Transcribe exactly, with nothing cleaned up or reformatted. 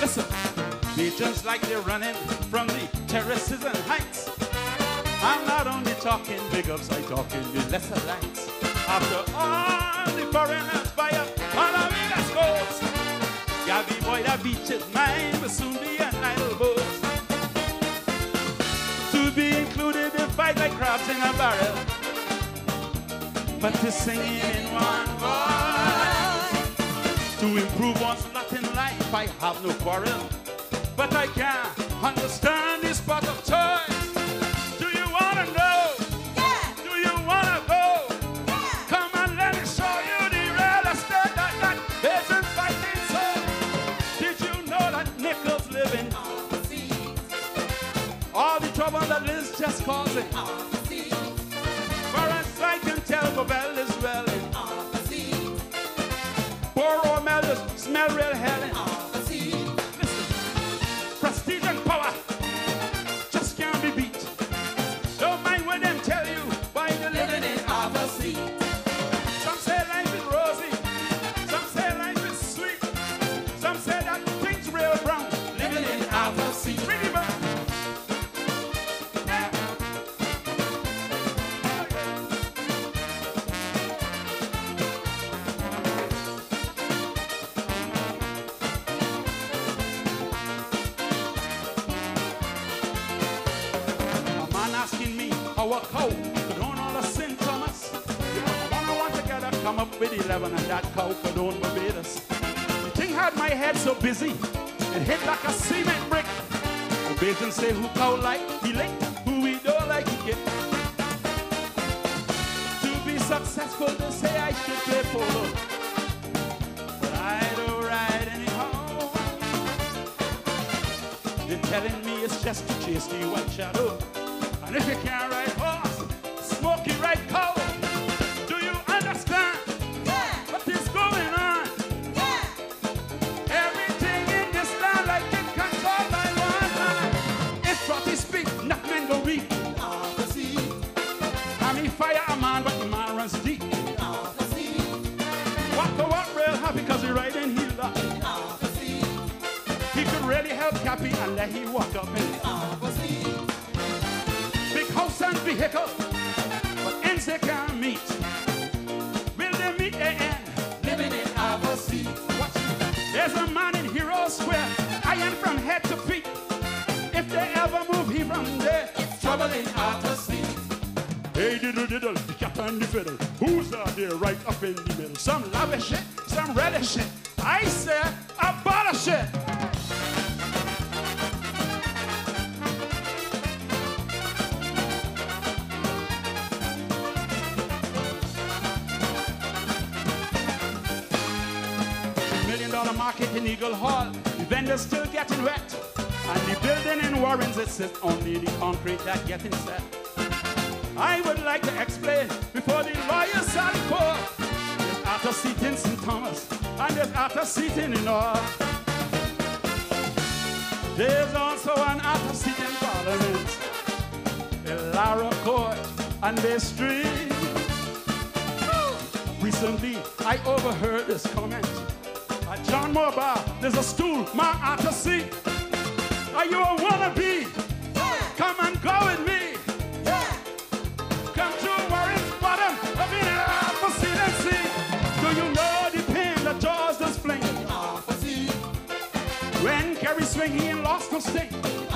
Listen, they just like they're running from the terraces and heights. I'm not only talking big ups, I'm talking the lesser lights. After all the foreigners buy up on the Vegas coast, Gabby boy, that beach is mine, will soon be an idle boast. To be included in fight like crabs in a barrel, but to singing in one voice. To improve one's lot in life, I have no quarrel, but I can't understand this spot of choice. Do you wanna know? Yeah. Do you wanna go? Yeah. Come and let me show you the real estate that, that isn't fighting so. Did you know that Nichols living? All the trouble that Liz just causing. For as I can tell, Bobel is welling. Poor O'Malley smell real hell. Listen, prestige and power just can't be beat. Don't mind when them tell you why you're living in Arthur Seat. Some say life is rosy, some say life is sweet, some say that things real brown. Living in Arthur Seat. Pretty bad. Asking me how a cow could own all the Saint Thomas. If a man I want together, come up with eleven and that cow could own Barbados. The thing had my head so busy, it hit like a cement brick. The Bajans say who cow like, he lick, who we don't like, he get. To be successful, they say I should play polo, but I don't ride anyhow. They're telling me it's just to chase the white shadow. And if you can't ride horse, Smokey ride cow. Do you understand? Yeah. What is going on? Yeah. Everything in this land like it controlled by one man. If Trotty speak, not men go weak. I mean fire a man, but the man runs deep. What for what real happy because he riding heel up. He could really help Cappy and let he walk up in. House and vehicle, but ends they can't meet. Will they meet a end? Living in Arthur Seat. There's a man in Hero Square, iron from head to feet. If they ever move he from there, It's trouble in Arthur Seat. hey diddle diddle, the cat and the fiddle. Who's out there right up in the middle? Some lavish shit, some relish shit. I say abolish it. Market in Eagle Hall, the vendors still getting wet, and the building in Warrens, it's only the concrete that getting set. I would like to explain before the lawyers sally for. There's Arthur Seat in Saint Thomas, and there's Arthur Seat in the North. There's also an Arthur Seat in Parliament, in Lara Court, and Bay Street. Recently, I overheard this comment. At John Moore Bar, there's a stool, Mark Arthur Seat. Are you a wannabe? Yeah. Come and go with me. Yeah. Come to Warren's bottom, up in Arthur Seat and see. Do you know the pain that Jaws does fling? Arthur Seat. When Kerry swing, he ain't lost no sting.